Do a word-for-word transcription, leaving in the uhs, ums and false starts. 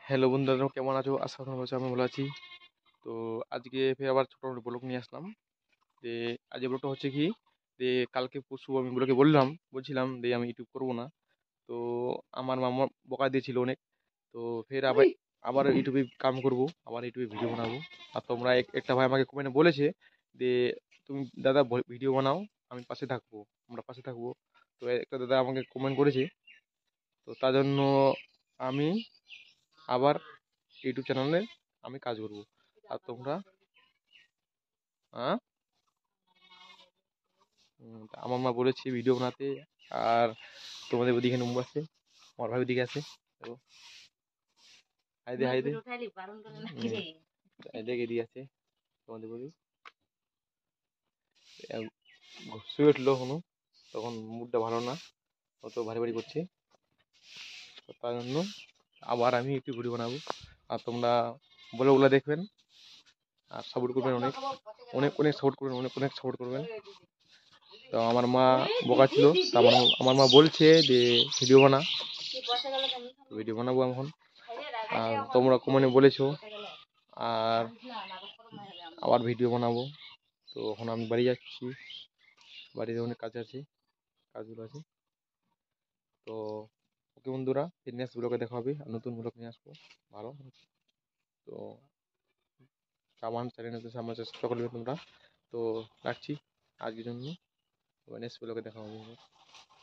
Hello বন্ধুরা, কেমন আছো? আশা করি ভালো আছো। আমি ভালো আছি। তো আজকে ফের আবার ছোট ব্লগ নিয়ে আসলাম। যে আজকে ব্লগটা হচ্ছে কি, যে কালকে পরশু আমি ব্লগে বললাম বলছিলাম যে আমি ইউটিউব করবো না। তো আমার মামা বকা দিয়েছিল অনেক। তো ফের আবার আবার ইউটিউবে কাম করব, আবার ইউটিউবে ভিডিও বানাবো। আর তোমরা এক- একটা ভাই আমাকে কমেন্টে বলেছে যে তুমি দাদা ভিডিও বানাও, আমি পাশে থাকবো, আমরা পাশে থাকবো। তো একটা দাদা আমাকে কমেন্ট করেছে। তো তার জন্য আমি আবার ইউটিউব চ্যানেলে আমি কাজ করব। আর তোমরা হ্যাঁ, উম, তা আমার মা বলেছে ভিডিও বানাতে। আর তোমাদের ওদিকে নম্বর আছে, আমার ভাই ওদিকে আছে। তো হাইদে হাইদে হাইদে এদিকে আছে তোমাদের বলি। শুয়ে উঠলো হনু, তখন মুডটা ভালো না, অত ভারী ভারী করছে। তো তার জন্য আবার আমি একটু ভিডিও বানাবো। আর তোমরা বলে ওগুলো দেখবেন আর সাপোর্ট করবেন, অনেক অনেক অনেক সাপোর্ট করবেন, অনেক অনেক সাপোর্ট করবেন। তো আমার মা বকা ছিল, তো আমার আমার মা বলছে যে ভিডিও বানা, ভিডিও বানাবো এখন। আর তোমরা কমেন্টে বলেছো, আর আবার ভিডিও বানাবো। তো এখন আমি বাড়ি যাচ্ছি, বাড়িতে অনেক কাজ আছে, কাজগুলো আছে। তো ওকে বন্ধুরা, ফিটনেস ব্লগে দেখা হবে, আর নতুন ব্লগ নিয়ে আসবো ভালো। তো আমার চ্যানেলে আমার চেষ্টা করবে তোমরা। তো রাখছি আজকের জন্য, নেক্সট ব্লগে দেখা হবে।